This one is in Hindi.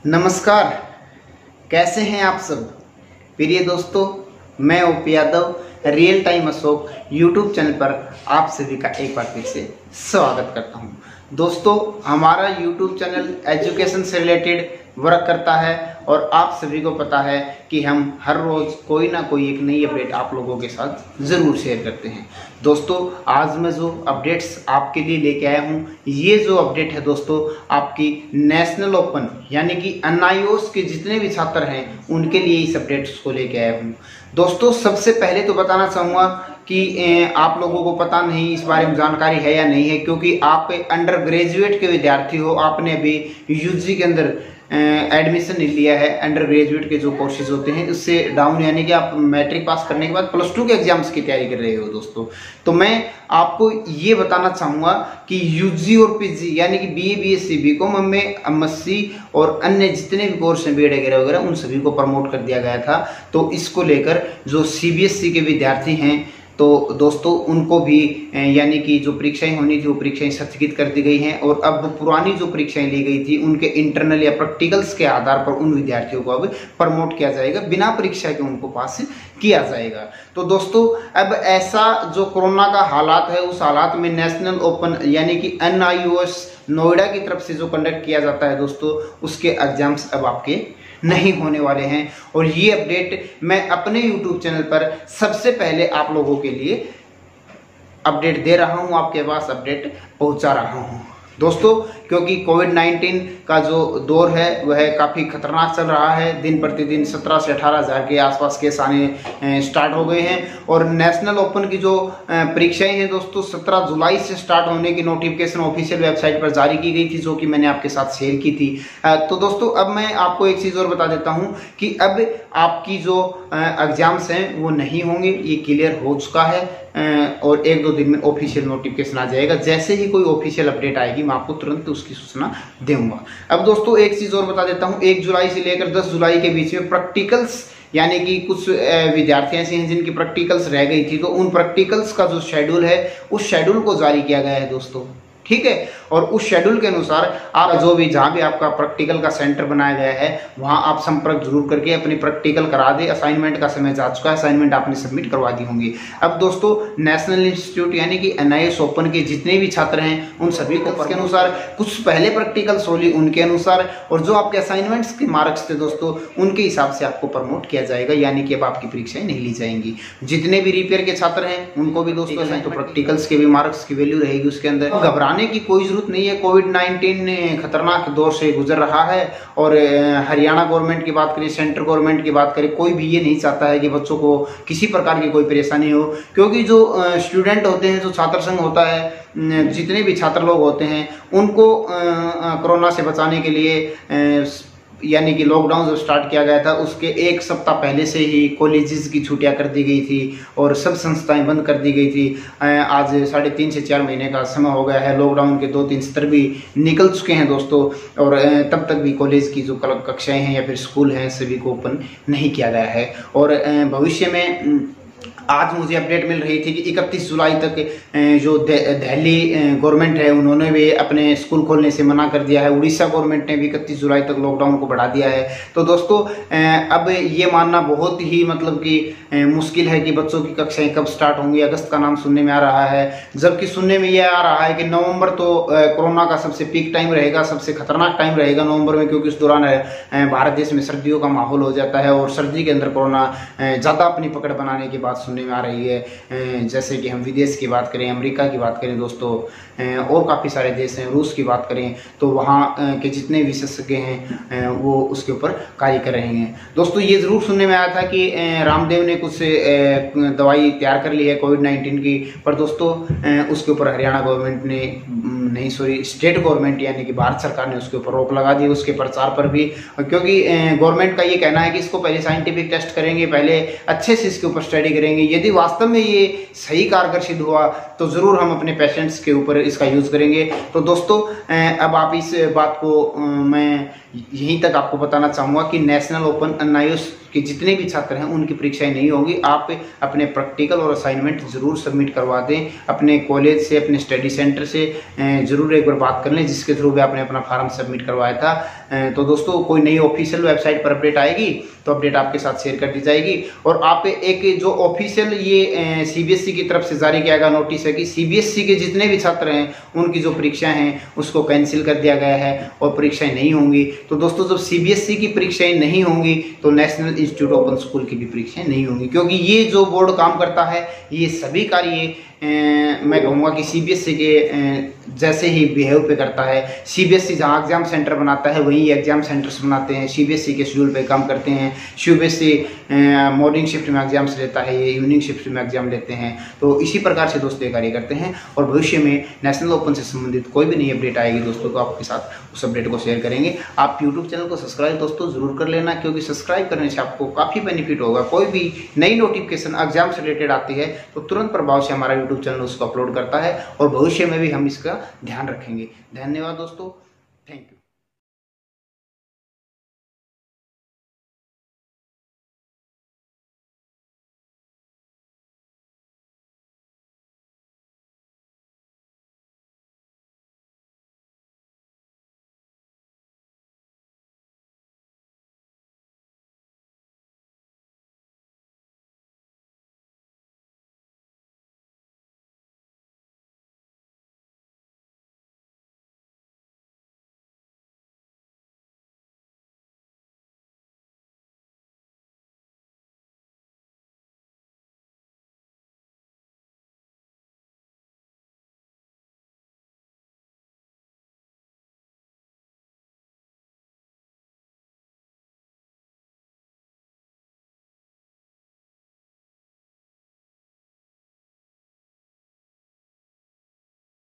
नमस्कार, कैसे हैं आप सब प्रिय दोस्तों। मैं OP Yadav real time Ashok YouTube channel पर आप सभी का एक बार फिर से स्वागत करता हूं। दोस्तों, हमारा यूट्यूब चैनल एजुकेशन से रिलेटेड वर्क करता है और आप सभी को पता है कि हम हर रोज़ कोई ना कोई एक नई अपडेट आप लोगों के साथ ज़रूर शेयर करते हैं। दोस्तों, आज मैं जो अपडेट्स आपके लिए लेके आया हूँ, ये जो अपडेट है दोस्तों, आपकी नेशनल ओपन यानी कि NIOS के जितने भी छात्र हैं उनके लिए इस अपडेट्स को लेके आया हूँ। दोस्तों, सबसे पहले तो बताना चाहूँगा कि आप लोगों को पता नहीं इस बारे में जानकारी है या नहीं है, क्योंकि आप अंडर ग्रेजुएट के विद्यार्थी हो, आपने अभी UG के अंदर एडमिशन लिया है। अंडर ग्रेजुएट के जो कोर्सेज होते हैं उससे डाउन, यानी कि आप मैट्रिक पास करने के बाद +2 के एग्जाम्स की तैयारी कर रहे हो दोस्तों। तो मैं आपको ये बताना चाहूँगा कि UG और PG यानी कि BA BSc BCom में MSc और अन्य जितने भी कोर्स हैं BEd वगैरह वगैरह, उन सभी को प्रमोट कर दिया गया था। तो इसको लेकर जो CBSE के विद्यार्थी हैं तो दोस्तों उनको भी यानी कि जो परीक्षाएं होनी थी वो परीक्षाएं स्थगित कर दी गई हैं, और अब पुरानी जो परीक्षाएं ली गई थी उनके इंटरनल या प्रैक्टिकल्स के आधार पर उन विद्यार्थियों को अब प्रमोट किया जाएगा, बिना परीक्षा के उनको पास किया जाएगा। तो दोस्तों, अब ऐसा जो कोरोना का हालात है, उस हालात में नेशनल ओपन यानी कि NIOS नोएडा की तरफ से जो कंडक्ट किया जाता है दोस्तों, उसके एग्जाम्स अब आपके नहीं होने वाले हैं। और ये अपडेट मैं अपने YouTube चैनल पर सबसे पहले आप लोगों के लिए अपडेट दे रहा हूं, आपके पास अपडेट पहुंचा रहा हूं दोस्तों, क्योंकि कोविड-19 का जो दौर है वह काफ़ी खतरनाक चल रहा है। दिन प्रतिदिन 17 से 18 हज़ार के आसपास केस आने स्टार्ट हो गए हैं। और नेशनल ओपन की जो परीक्षाएं हैं दोस्तों, 17 जुलाई से स्टार्ट होने की नोटिफिकेशन ऑफिशियल वेबसाइट पर जारी की गई थी, जो कि मैंने आपके साथ शेयर की थी। तो दोस्तों, अब मैं आपको एक चीज़ और बता देता हूँ कि अब आपकी जो एग्जाम्स हैं वो नहीं होंगे, ये क्लियर हो चुका है। और 1-2 दिन में ऑफिशियल नोटिफिकेशन आ जाएगा। जैसे ही कोई ऑफिशियल अपडेट आएगी मैं आपको तुरंत उसकी सूचना दूंगा। अब दोस्तों, एक चीज और बता देता हूं, 1 जुलाई से लेकर 10 जुलाई के बीच में प्रैक्टिकल्स यानी कि कुछ विद्यार्थी ऐसे हैं जिनकी प्रैक्टिकल्स रह गई थी, तो उन प्रैक्टिकल्स का जो शेड्यूल है उस शेड्यूल को जारी किया गया है दोस्तों, ठीक है। और उस शेड्यूल के अनुसार आप जो भी जहां भी आपका प्रैक्टिकल का सेंटर बनाया गया है वहां आप संपर्क जरूर करके अपनी प्रैक्टिकल करा दे। असाइनमेंट का समय जा चुका है, असाइनमेंट आपने सबमिट करवा दी होंगी। अब दोस्तों, नेशनल इंस्टीट्यूट यानी कि NIOS ओपन के जितने भी छात्र हैं उन सभी को उसके अनुसार कुछ पहले प्रैक्टिकल्स होली उनके अनुसार, और जो आपके असाइनमेंट्स के मार्क्स थे दोस्तों उनके हिसाब से आपको प्रमोट किया जाएगा, यानी कि अब आपकी परीक्षाएं नहीं ली जाएंगी। जितने भी रिपेयर के छात्र हैं उनको भी दोस्तों तो प्रैक्टिकल्स के भी मार्क्स की वैल्यू रहेगी उसके अंदर। घबराने की कोई जरूरत नहीं है। कोविड-19 खतरनाक दौर से गुजर रहा है, और हरियाणा गवर्नमेंट की बात करें, सेंट्रल गवर्नमेंट की बात करें, कोई भी ये नहीं चाहता है कि बच्चों को किसी प्रकार की कोई परेशानी हो। क्योंकि जो स्टूडेंट होते हैं, जो छात्र संघ होता है, जितने भी छात्र लोग होते हैं, उनको कोरोना से बचाने के लिए यानी कि लॉकडाउन जो स्टार्ट किया गया था उसके 1 सप्ताह पहले से ही कॉलेजेस की छुट्टियां कर दी गई थी और सब संस्थाएं बंद कर दी गई थी। आज 3.5 से 4 महीने का समय हो गया है। लॉकडाउन के 2-3 सत्र भी निकल चुके हैं दोस्तों, और तब तक भी कॉलेज की जो कक्षाएं हैं या फिर स्कूल हैं सभी को ओपन नहीं किया गया है। और भविष्य में आज मुझे अपडेट मिल रही थी कि 31 जुलाई तक जो दिल्ली गवर्नमेंट है उन्होंने भी अपने स्कूल खोलने से मना कर दिया है। उड़ीसा गवर्नमेंट ने भी 31 जुलाई तक लॉकडाउन को बढ़ा दिया है। तो दोस्तों, अब ये मानना बहुत ही मतलब कि मुश्किल है कि बच्चों की कक्षाएं कब स्टार्ट होंगी। अगस्त का नाम सुनने में आ रहा है, जबकि सुनने में यह आ रहा है कि नवंबर तो कोरोना का सबसे पीक टाइम रहेगा, सबसे खतरनाक टाइम रहेगा नवंबर में, क्योंकि उस दौरान भारत देश में सर्दियों का माहौल हो जाता है और सर्दी के अंदर कोरोना ज़्यादा अपनी पकड़ बनाने की बात सुनने में आ रही है। जैसे कि हम विदेश की बात करें, अमेरिका की बात करें दोस्तों, और काफ़ी सारे देश हैं, रूस की बात करें, तो वहाँ के जितने विशेषज्ञ हैं वो उसके ऊपर कार्य कर रहे हैं दोस्तों। ये ज़रूर सुनने में आया था कि रामदेव ने कुछ दवाई तैयार कर ली है कोविड-19 की, पर दोस्तों उसके ऊपर हरियाणा गवर्नमेंट ने स्टेट गवर्नमेंट यानी कि भारत सरकार ने उसके ऊपर रोक लगा दी, उसके प्रचार पर भी। क्योंकि गवर्नमेंट का ये कहना है कि इसको पहले साइंटिफिक टेस्ट करेंगे, पहले अच्छे से इसके ऊपर स्टडी करेंगे, यदि वास्तव में ये सही कारगर सिद्ध हुआ तो ज़रूर हम अपने पेशेंट्स के ऊपर इसका यूज़ करेंगे। तो दोस्तों, अब आप इस बात को मैं यहीं तक आपको बताना चाहूँगा कि नेशनल ओपन NIOS के जितने भी छात्र हैं उनकी परीक्षाएं नहीं होंगी। आप अपने प्रैक्टिकल और असाइनमेंट ज़रूर सबमिट करवा दें अपने कॉलेज से, अपने स्टडी सेंटर से, ज़रूर एक बार बात कर लें, जिसके थ्रू भी आपने अपना फॉर्म सबमिट करवाया था। तो दोस्तों कोई नई ऑफिशियल वेबसाइट पर अपडेट आएगी तो अपडेट आपके साथ शेयर कर दी जाएगी। और आप एक जो ऑफिशियल ये सीबीएसई की तरफ से जारी किया गया नोटिस है कि सीबीएसई के जितने भी छात्र हैं उनकी जो परीक्षाएं हैं उसको कैंसिल कर दिया गया है और परीक्षाएं नहीं होंगी। तो दोस्तों जब सीबीएसई की परीक्षाएं नहीं होंगी तो नेशनल इंस्टीट्यूट ओपन स्कूल की भी परीक्षाएं नहीं होंगी, क्योंकि ये जो बोर्ड काम करता है ये सभी कार्य मैं कहूँगा कि सीबीएसई के जैसे ही बिहेव पे करता है। सीबीएसई जहाँ एग्जाम सेंटर बनाता है वहीं एग्जाम सेंटर्स बनाते हैं, सीबीएसई के शेड्यूल पे काम करते हैं। सीबीएसई मॉर्निंग शिफ्ट में एग्जाम्स लेता है, ये इवनिंग शिफ्ट में एग्जाम लेते हैं। तो इसी प्रकार से दोस्तों ये कार्य करते हैं और भविष्य में नेशनल ओपन से संबंधित कोई भी नई अपडेट आएगी दोस्तों तो आपके साथ उस अपडेट को शेयर करेंगे। आप यूट्यूब चैनल को सब्सक्राइब दोस्तों जरूर कर लेना, क्योंकि सब्सक्राइब करने से आपको काफ़ी बेनिफिट होगा। कोई भी नई नोटिफिकेशन एग्जाम से रिलेटेड आती है तो तुरंत प्रभाव से हमारा यूट्यूब चैनल उसको अपलोड करता है और भविष्य में भी हम इसका ध्यान रखेंगे। धन्यवाद दोस्तों, थैंक यू।